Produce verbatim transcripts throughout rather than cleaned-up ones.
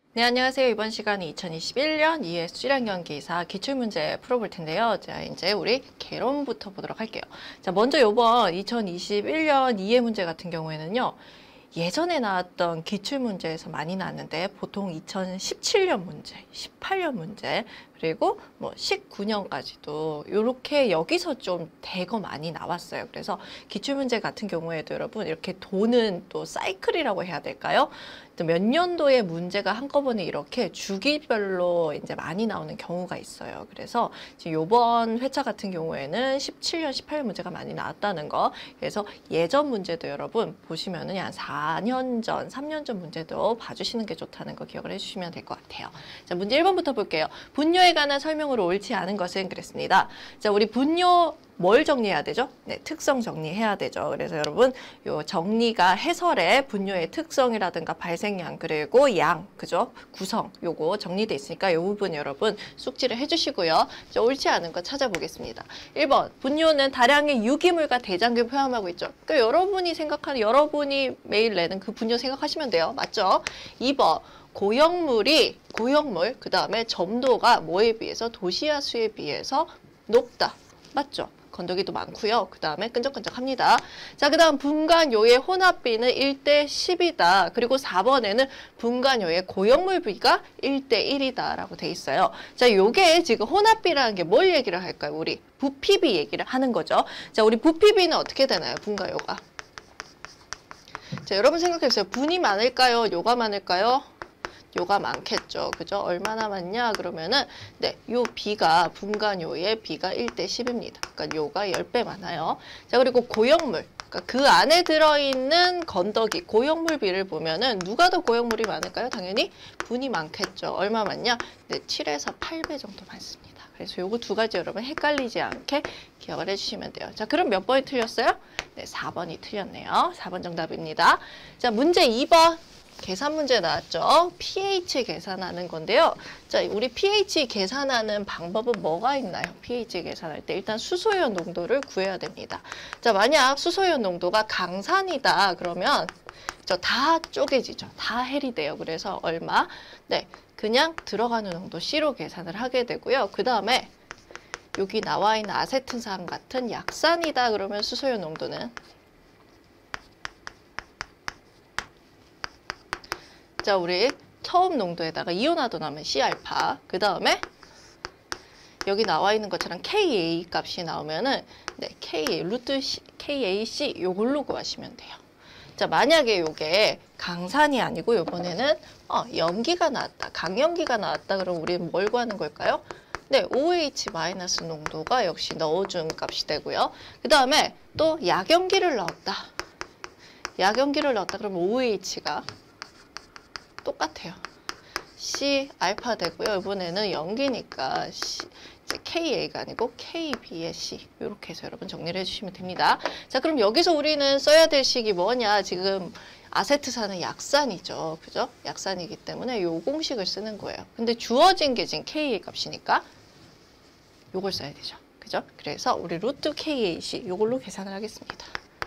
네, 안녕하세요. 이번 시간은 이천이십일 년 이에스 수량연기사 기출문제 풀어볼 텐데요. 자, 이제 우리 개론부터 보도록 할게요. 자, 먼저 이번 이천이십일 년 이해 문제 같은 경우에는요. 예전에 나왔던 기출문제에서 많이 나왔는데 보통 이천십칠 년 문제, 십팔 년 문제, 그리고 뭐 십구 년까지도 이렇게 여기서 좀 대거 많이 나왔어요. 그래서 기출문제 같은 경우에도 여러분 이렇게 도는 또 사이클이라고 해야 될까요? 몇 년도의 문제가 한꺼번에 이렇게 주기별로 이제 많이 나오는 경우가 있어요. 그래서 지금 이번 회차 같은 경우에는 십칠 년, 십팔 년 문제가 많이 나왔다는 거. 그래서 예전 문제도 여러분 보시면은 한 사 년 전, 삼 년 전 문제도 봐주시는 게 좋다는 거 기억을 해주시면 될 것 같아요. 자, 문제 일 번부터 볼게요. 분뇨에 관한 설명으로 옳지 않은 것은 그랬습니다. 자, 우리 분뇨 뭘 정리해야 되죠? 네, 특성 정리해야 되죠. 그래서 여러분, 요 정리가 해설에 분뇨의 특성이라든가 발생량, 그리고 양, 그죠? 구성, 요거 정리돼 있으니까 요 부분 여러분 숙지를 해주시고요. 자, 옳지 않은 거 찾아보겠습니다. 일 번, 분뇨는 다량의 유기물과 대장균을 포함하고 있죠. 그러니까 여러분이 생각하는, 여러분이 매일 내는 그 분뇨 생각하시면 돼요. 맞죠? 이 번, 고형물이, 고형물, 그 다음에 점도가 뭐에 비해서, 도시야수에 비해서 높다. 맞죠? 건더기도 많고요. 그 다음에 끈적끈적합니다. 자, 그 다음 분간요의 혼합비는 일 대 십이다. 그리고 사 번에는 분간요의 고형물 비가 일 대 일이다 라고 돼 있어요. 자, 요게 지금 혼합비라는 게 뭘 얘기를 할까요? 우리 부피비 얘기를 하는 거죠. 자, 우리 부피비는 어떻게 되나요? 분간요가. 자, 여러분 생각해보세요. 분이 많을까요? 요가 많을까요? 요가 많겠죠. 그죠? 얼마나 많냐? 그러면은, 네, 요 비가, 분간요의 비가 일 대 십입니다. 그러니까 요가 십 배 많아요. 자, 그리고 고형물. 그러니까 그 안에 들어있는 건더기, 고형물 비를 보면은 누가 더 고형물이 많을까요? 당연히 분이 많겠죠. 얼마 많냐? 네, 칠에서 팔 배 정도 많습니다. 그래서 요거 두 가지 여러분 헷갈리지 않게 기억을 해주시면 돼요. 자, 그럼 몇 번이 틀렸어요? 네, 사 번이 틀렸네요. 사 번 정답입니다. 자, 문제 이 번. 계산 문제 나왔죠. pH 계산하는 건데요. 자, 우리 pH 계산하는 방법은 뭐가 있나요? pH 계산할 때 일단 수소이온 농도를 구해야 됩니다. 자, 만약 수소이온 농도가 강산이다 그러면 저 다 쪼개지죠. 다 헬이 돼요. 그래서 얼마? 네, 그냥 들어가는 농도 C로 계산을 하게 되고요. 그 다음에 여기 나와 있는 아세트산 같은 약산이다 그러면 수소이온 농도는 자, 우리 처음 농도에다가 이온화도 나오면 C알파. 그 다음에 여기 나와 있는 것처럼 케이에이 값이 나오면은 네, 케이에이, 루트 C, 케이에이씨 요걸로 구하시면 돼요. 자, 만약에 요게 강산이 아니고 요번에는 어, 염기가 나왔다. 강염기가 나왔다. 그럼 우리는 뭘 구하는 걸까요? 네, 오에이치 마이너스 농도가 역시 넣어준 값이 되고요. 그 다음에 또 약염기를 넣었다. 약염기를 넣었다. 그러면 오에이치가 똑같아요. C 알파 되고요. 이번에는 염기니까 C, 이제 케이에이가 아니고 케이비의 C 이렇게 해서 여러분 정리를 해주시면 됩니다. 자, 그럼 여기서 우리는 써야 될 식이 뭐냐? 지금 아세트산은 약산이죠. 그죠? 약산이기 때문에 요 공식을 쓰는 거예요. 근데 주어진 게 지금 케이에이 값이니까 요걸 써야 되죠. 그죠? 그래서 우리 루트 케이에이씨 요걸로 계산을 하겠습니다.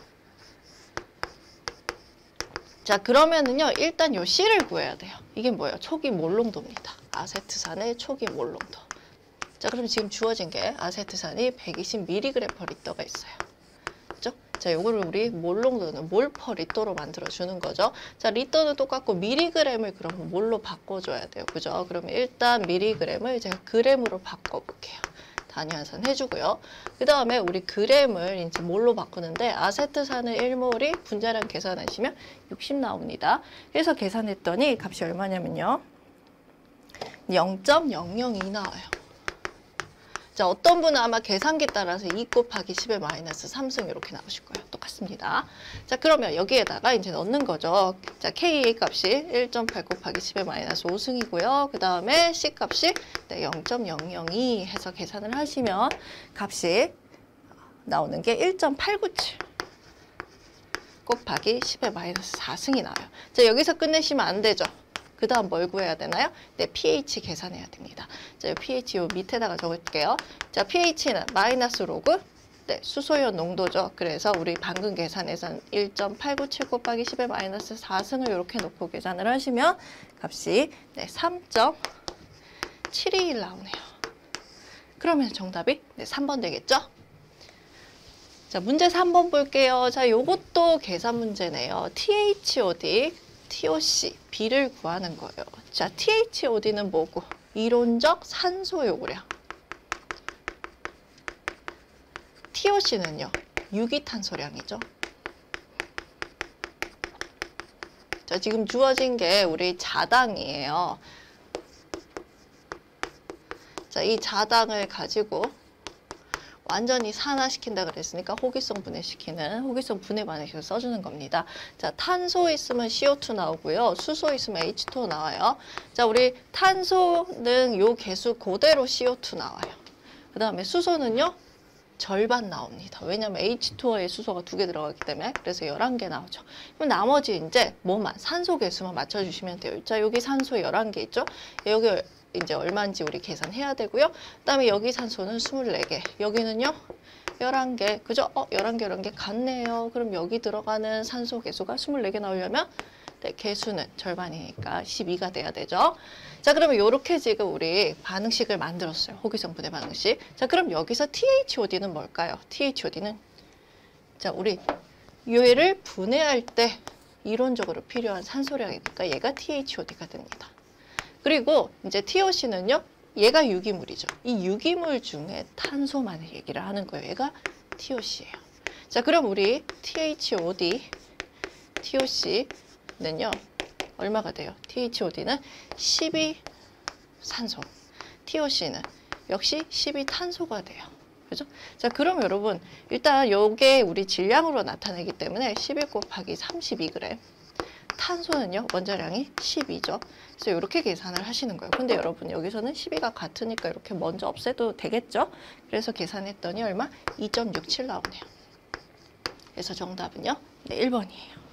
자, 그러면은요, 일단 요 C를 구해야 돼요. 이게 뭐예요? 초기 몰농도입니다. 아세트산의 초기 몰농도. 자, 그럼 지금 주어진 게 아세트산이 백이십 밀리그램 퍼 리터가 있어요. 그죠? 자, 요거를 우리 몰농도는 몰 퍼 리터로 만들어주는 거죠. 자, 리터는 똑같고 밀리그램을 그러면 몰로 바꿔줘야 돼요. 그죠? 그러면 일단 밀리그램을 제가 그램으로 바꿔볼게요. 단위 환산 해주고요. 그 다음에 우리 그램을 이제 몰로 바꾸는데 아세트산의 일 몰이 분자량 계산하시면 육십 나옵니다. 그래서 계산했더니 값이 얼마냐면요. 영 점 영영이 나와요. 자, 어떤 분은 아마 계산기 따라서 이 곱하기 십의 마이너스 삼승 이렇게 나오실 거예요. 똑같습니다. 자, 그러면 여기에다가 이제 넣는 거죠. 자, 케이에이 값이 일 점 팔 곱하기 십의 마이너스 오승이고요. 그 다음에 C 값이 네, 영 점 영영이 해서 계산을 하시면 값이 나오는 게 일 점 팔구칠 곱하기 십의 마이너스 사승이 나와요. 자, 여기서 끝내시면 안 되죠. 그 다음 뭘 구해야 되나요? 네, pH 계산해야 됩니다. 자, pH 요 밑에다가 적을게요. 자, pH는 마이너스 로그 네, 수소연 농도죠. 그래서 우리 방금 계산해선 일 점 팔구칠 곱하기 십의 마이너스 사승을 이렇게 놓고 계산을 하시면 값이 네, 삼 점 칠이일 나오네요. 그러면 정답이 네, 삼 번 되겠죠? 자, 문제 삼 번 볼게요. 자, 요것도 계산 문제네요. 티에이치오디, 티오씨, B를 구하는 거예요. 자, 티에이치오디는 뭐고? 이론적 산소 요구량. 티오씨는요, 유기탄소량이죠. 자, 지금 주어진 게 우리 자당이에요. 자, 이 자당을 가지고 완전히 산화시킨다 그랬으니까 호기성 분해시키는 호기성 분해 반응식을 써주는 겁니다. 자, 탄소 있으면 씨오투 나오고요. 수소 있으면 에이치투오 나와요. 자, 우리 탄소는 요 개수 그대로 씨오투 나와요. 그 다음에 수소는요, 절반 나옵니다. 왜냐면 에이치투오에 수소가 두 개 들어가기 때문에. 그래서 열한 개 나오죠. 그럼 나머지 이제 뭐만, 산소 개수만 맞춰주시면 돼요. 자, 여기 산소 열한 개 있죠? 여기 이제 얼마인지 우리 계산해야 되고요. 그 다음에 여기 산소는 스물네 개. 여기는요, 열한 개. 그죠? 어, 열한 개, 열한 개 같네요. 그럼 여기 들어가는 산소 개수가 스물네 개 나오려면 네, 개수는 절반이니까 십이가 돼야 되죠. 자, 그러면 이렇게 지금 우리 반응식을 만들었어요. 호기성 분해 반응식. 자, 그럼 여기서 티에이치오디는 뭘까요? 티에이치오디는 자, 우리 얘를 분해할 때 이론적으로 필요한 산소량이니까 얘가 티에이치오디가 됩니다. 그리고 이제 티오씨는요, 얘가 유기물이죠. 이 유기물 중에 탄소만을 얘기를 하는 거예요. 얘가 티오씨예요. 자, 그럼 우리 티에이치오디, 티오씨는요, 얼마가 돼요? 티에이치오디는 십이 산소, 티오씨는 역시 십이 탄소가 돼요. 그죠? 자, 그럼 여러분, 일단 요게 우리 질량으로 나타내기 때문에 십일 곱하기 삼십이 그램. 탄소는요, 원자량이 십이죠. 그래서 이렇게 계산을 하시는 거예요. 근데 여러분, 여기서는 십이가 같으니까 이렇게 먼저 없애도 되겠죠? 그래서 계산했더니 얼마? 이 점 육칠 나오네요. 그래서 정답은요, 네, 일 번이에요.